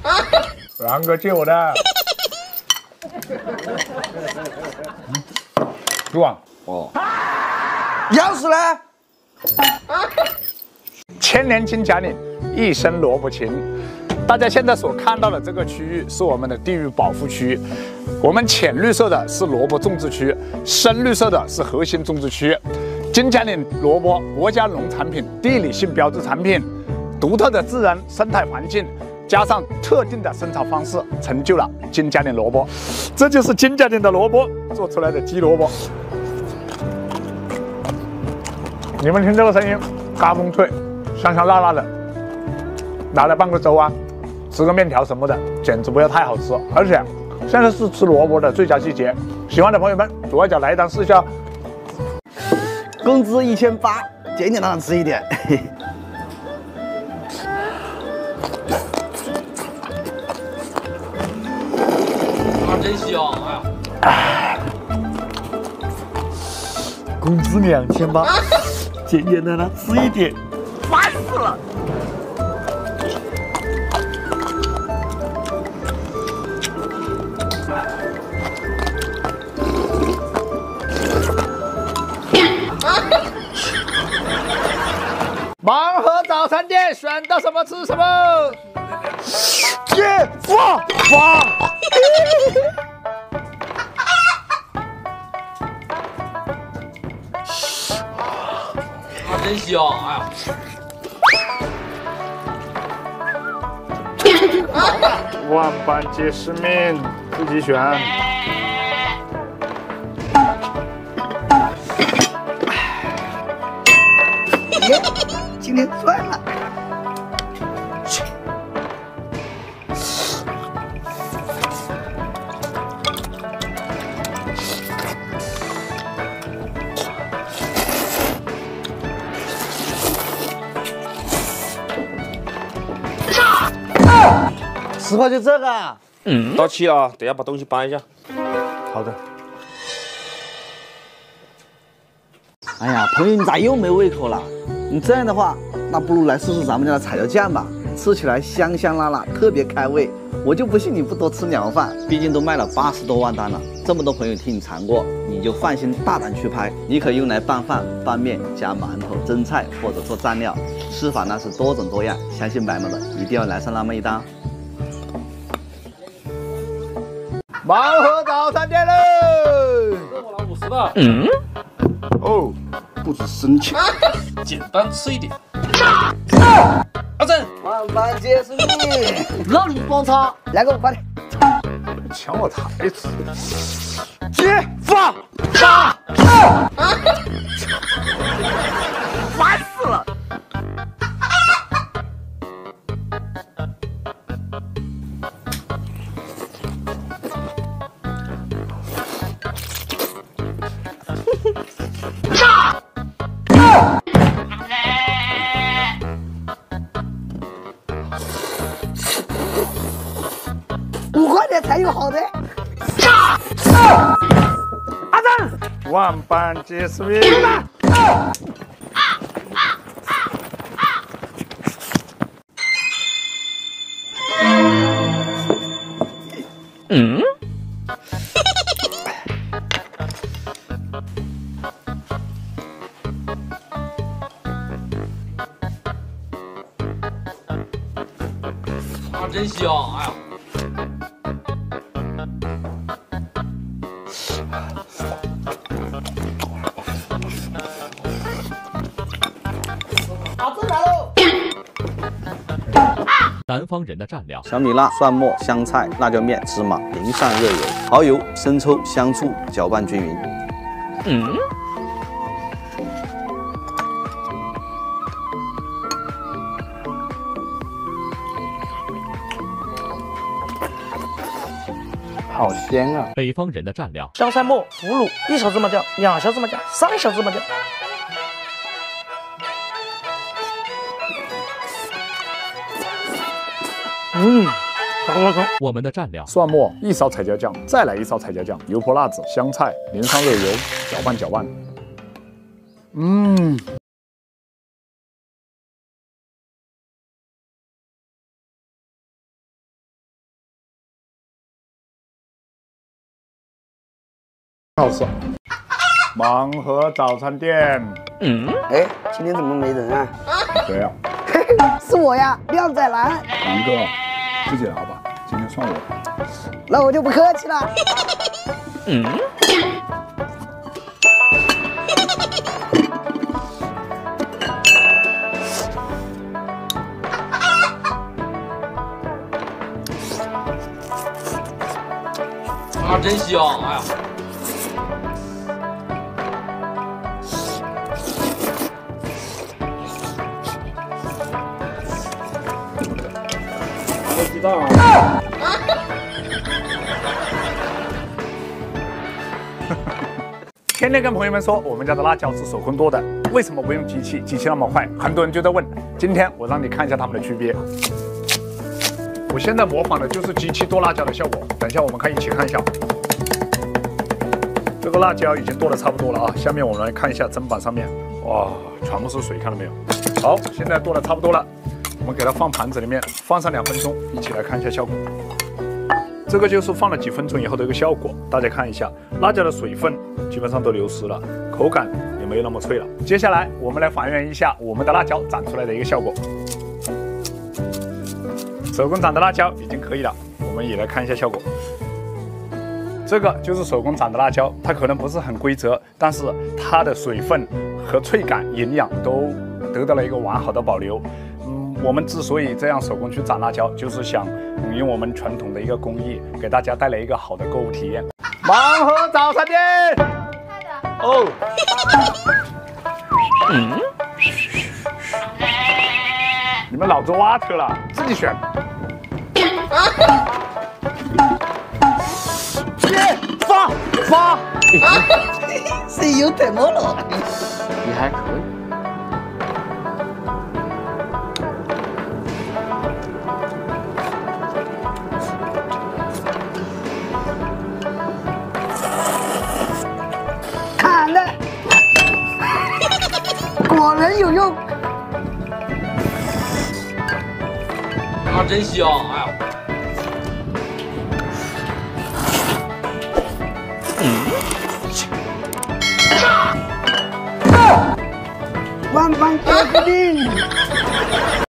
然哥借我的。主网哦。钥匙呢？ 千年金甲岭，一身萝卜情。大家现在所看到的这个区域是我们的地域保护区，我们浅绿色的是萝卜种植区，深绿色的是核心种植区。金甲岭萝卜国家农产品、地理性标志产品，独特的自然生态环境，加上特定的生产方式，成就了金甲岭萝卜。这就是金甲岭的萝卜做出来的鸡萝卜。你们听这个声音，嘎嘣脆，香香辣辣的，拿来拌个粥啊，吃个面条什么的，简直不要太好吃。而且现在是吃萝卜的最佳季节，喜欢的朋友们左外角来一单试一下。 工资1800，今天让他吃一点。 真香哎！ 工资2800，今天让他吃一点，烦死了。 盲盒早餐店选到什么吃什么。耶，放。 真香！哎呀， 万般皆是命，自己选。 耶，今天赚了。10块就这个啊？ 到齐了啊，等下把东西搬一下。 好的。 哎呀，朋友，你咋又没胃口了？你这样的话，那不如来试试咱们家的彩椒酱吧，吃起来香香辣辣，特别开胃。我就不信你不多吃2饭，毕竟都卖了80多万单了，这么多朋友听你尝过，你就放心大胆去拍。你可以用来拌饭、拌面、加馒头、蒸菜或者做蘸料，吃法那是多种多样。相信白毛的一定要来上那么一单。 盲盒早餐店喽！ 这我拿50的。 哦，不止生气， 简单吃一点。阿正， 万般皆是命，让你光擦，来个快点！ 抢我台词。 接放杀，烦死了！5块钱才有好的。阿正， 万般皆是命。 真香！哎呀， 阿正来喽！ 南方人的蘸料： 小米辣、蒜末、香菜、辣椒面、芝麻，淋上热油、蚝油、生抽、香醋，搅拌均匀。 好鲜啊！ 北方人的蘸料： 香菜末、腐乳1小芝麻酱、2小芝麻酱、3小芝麻酱。 我们的蘸料： 蒜末1勺彩椒酱，再来1勺彩椒酱，油泼辣子、香菜，淋上热油，搅拌搅拌。 好吃。盲盒早餐店。 哎，今天怎么没人啊？ 谁呀？ 是我呀，靓仔男。 南哥，自己拿吧，今天算我。 那我就不客气了。 啊，真香！哎呀， 还有鸡蛋啊！ 天天跟朋友们说我们家的辣椒是手工剁的，为什么不用机器？机器那么快，很多人就在问。今天我让你看一下它们的区别。我现在模仿的就是机器剁辣椒的效果，等一下我们可以一起看一下。这个辣椒已经剁得差不多了啊，下面我们来看一下砧板上面，哇，全部是水，看到没有？好，现在剁得差不多了，我们给它放盘子里面，放上2分钟，一起来看一下效果。这个就是放了几分钟以后的一个效果，大家看一下，辣椒的水分基本上都流失了，口感也没有那么脆了。接下来我们来还原一下我们的辣椒长出来的一个效果。手工长的辣椒已经可以了，我们也来看一下效果。这个就是手工长的辣椒，它可能不是很规则，但是它的水分和脆感、营养都得到了一个完好的保留。我们之所以这样手工去长辣椒，就是想用我们传统的一个工艺，给大家带来一个好的购物体验。盲盒早餐店。哦。你们老子挖特了，自己选。发。 是有点么了？ 也还可以。 看的，果然有用。 啊，真香！哎呀， 万般皆不定。